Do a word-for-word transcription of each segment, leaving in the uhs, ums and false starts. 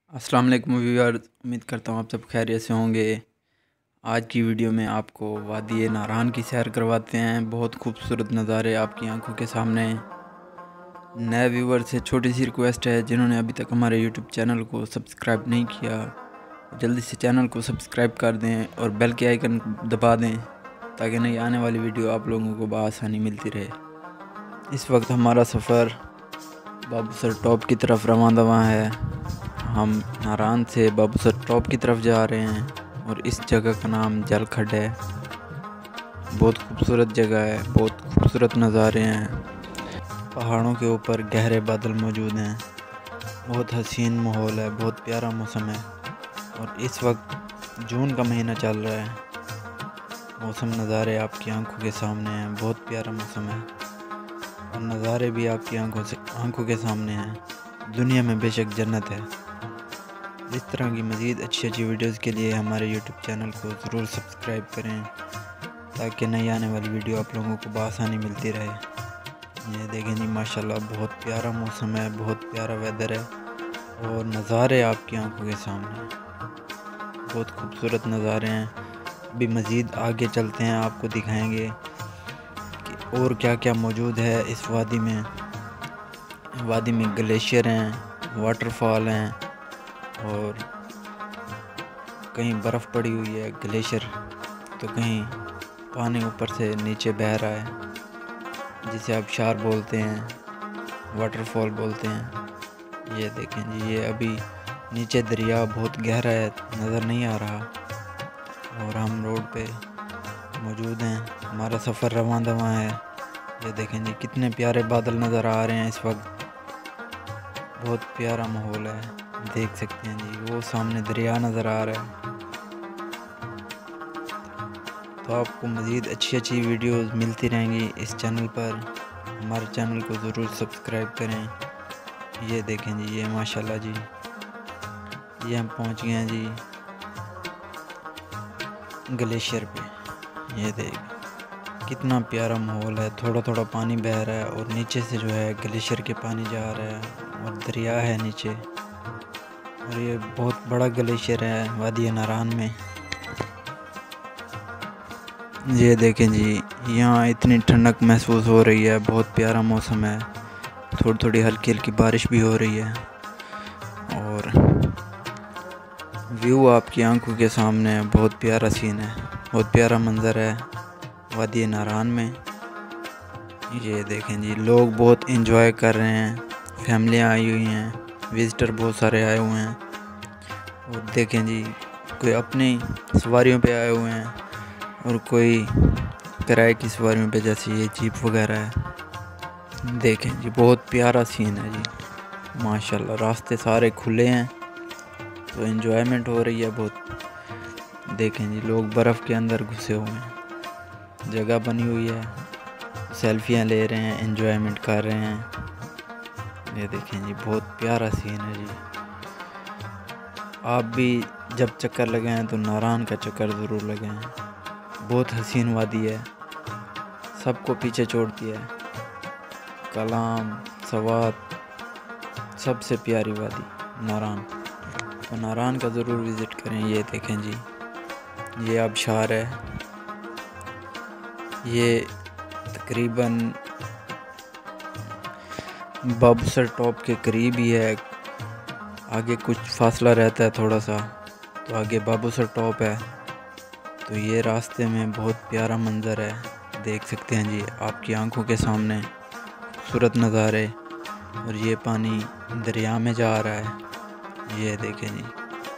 अस्सलाम वालेकुम व्यूअर्स, उम्मीद करता हूँ आप सब खैरियत से होंगे। आज की वीडियो में आपको वादी नारान की सैर करवाते हैं। बहुत खूबसूरत नज़ारे आपकी आंखों के सामने। नए व्यूअर से छोटी सी रिक्वेस्ट है, जिन्होंने अभी तक हमारे यूट्यूब चैनल को सब्सक्राइब नहीं किया, जल्दी से चैनल को सब्सक्राइब कर दें और बेल के आइकन दबा दें, ताकि नई आने वाली वीडियो आप लोगों को बआसानी मिलती रहे। इस वक्त हमारा सफ़र बाबूसर टॉप की तरफ रवां है। हम नारान से बाबूसर टॉप की तरफ जा रहे हैं और इस जगह का नाम जलखड है। बहुत खूबसूरत जगह है, बहुत खूबसूरत नज़ारे हैं। पहाड़ों के ऊपर गहरे बादल मौजूद हैं। बहुत हसीन माहौल है, बहुत प्यारा मौसम है। और इस वक्त जून का महीना चल रहा है। मौसम नज़ारे आपकी आंखों के सामने हैं। बहुत प्यारा मौसम है और नज़ारे भी आपकी आंखों से आंखों के सामने हैं। दुनिया में बेशक जन्नत है। इस तरह की मज़ीद अच्छी अच्छी वीडियोज़ के लिए हमारे यूट्यूब चैनल को ज़रूर सब्सक्राइब करें, ताकि नई आने वाली वीडियो आप लोगों को बआसानी मिलती रहे। ये देखें जी, माशाल्लाह बहुत प्यारा मौसम है, बहुत प्यारा वेदर है और नज़ारे आपकी आंखों के सामने हैं। बहुत खूबसूरत नज़ारे हैं। अभी मज़ीद आगे चलते हैं, आपको दिखाएंगे कि और क्या क्या मौजूद है इस वादी में। वादी में ग्लेशियर हैं, वाटरफॉल हैं और कहीं बर्फ़ पड़ी हुई है ग्लेशियर, तो कहीं पानी ऊपर से नीचे बह रहा है, जिसे आप शार बोलते हैं, वाटरफॉल बोलते हैं। ये देखें जी, ये अभी नीचे दरिया बहुत गहरा है, नज़र नहीं आ रहा और हम रोड पे मौजूद हैं। हमारा सफ़र रवां दवां है। ये देखें जी, कितने प्यारे बादल नज़र आ रहे हैं इस वक्त। बहुत प्यारा माहौल है, देख सकते हैं जी। वो सामने दरिया नज़र आ रहा है। तो आपको मज़ीद अच्छी अच्छी वीडियोस मिलती रहेंगी इस चैनल पर। हमारे चैनल को ज़रूर सब्सक्राइब करें। ये देखें जी, ये माशाल्लाह जी, ये हम पहुंच गए हैं जी ग्लेशियर पे। ये देख, कितना प्यारा माहौल है। थोड़ा थोड़ा पानी बह रहा है और नीचे से जो है ग्लेशियर के पानी जा रहा है और दरिया है नीचे। और ये बहुत बड़ा ग्लेशियर है वादी नारान में। ये देखें जी, यहाँ इतनी ठंडक महसूस हो रही है। बहुत प्यारा मौसम है। थोड़ी थोड़ी हल्की हल्की बारिश भी हो रही है और व्यू आपकी आंखों के सामने है। बहुत प्यारा सीन है, बहुत प्यारा मंज़र है वादी नारान में। ये देखें जी, लोग बहुत एंजॉय कर रहे हैं। फैमिलियाँ आई हुई हैं, विज़िटर बहुत सारे आए हुए हैं। और देखें जी, कोई अपनी सवारियों पे आए हुए हैं और कोई किराए की सवारियों पे, जैसे ये जीप वगैरह है। देखें जी, बहुत प्यारा सीन है जी, माशाल्लाह। रास्ते सारे खुले हैं तो एंजॉयमेंट हो रही है बहुत। देखें जी, लोग बर्फ़ के अंदर घुसे हुए हैं। जगह बनी हुई है, सेल्फियाँ ले रहे हैं, एंजॉयमेंट कर रहे हैं। ये देखें जी, बहुत प्यारा सीन है जी। आप भी जब चक्कर लगाएं तो नारान का चक्कर ज़रूर लगाएं। बहुत हसीन वादी है, सबको पीछे छोड़ती है। कलाम, सवात, सबसे प्यारी वादी नारान। तो नारान का ज़रूर विज़िट करें। ये देखें जी, ये आबशार है। ये तकरीबन बाबूसर टॉप के करीब ही है। आगे कुछ फासला रहता है थोड़ा सा, तो आगे बाबूसर टॉप है। तो ये रास्ते में बहुत प्यारा मंज़र है, देख सकते हैं जी आपकी आंखों के सामने खूबसूरत नज़ारे। और ये पानी दरिया में जा रहा है। ये देखें जी,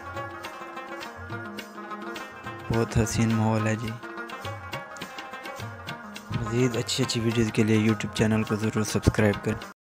बहुत हसीन माहौल है जी। मज़ीद अच्छी अच्छी वीडियोज़ के लिए यूट्यूब चैनल को ज़रूर सब्सक्राइब करें।